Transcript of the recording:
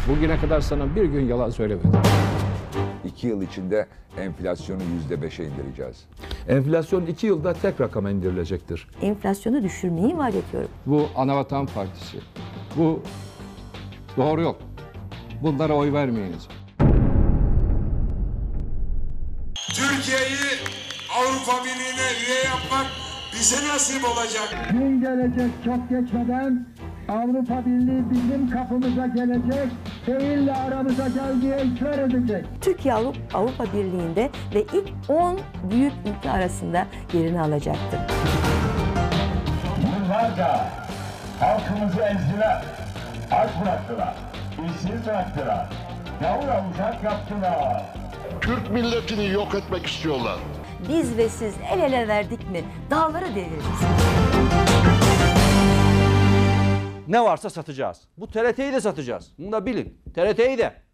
Bugüne kadar sana bir gün yalan söylemedim. 2 yıl içinde enflasyonu %5'e indireceğiz. Enflasyon 2 yılda tek rakama indirilecektir. Enflasyonu düşürmeyi vaat ediyorum. Bu Anavatan Partisi. Bu doğru yol. Bunlara oy vermeyiniz. Türkiye'yi Avrupa Birliği'ne üye yapmak bize nasip olacak. Gün gelecek çok geçmeden Avrupa Birliği bizim kapımıza gelecek, değil de aramıza geldiği ısrar edecek. Türkiye Avrupa Birliği'nde ve ilk 10 büyük ülke arasında yerini alacaktır. Yıllarca halkımızı ezdiler, aç bıraktılar, işsiz bıraktılar, gavur avuşak yaptılar. Türk milletini yok etmek istiyorlar. Biz ve siz el ele verdik mi dağları deviririz. Ne varsa satacağız. Bu TRT'yi de satacağız. Bunu da bilin. TRT'yi de.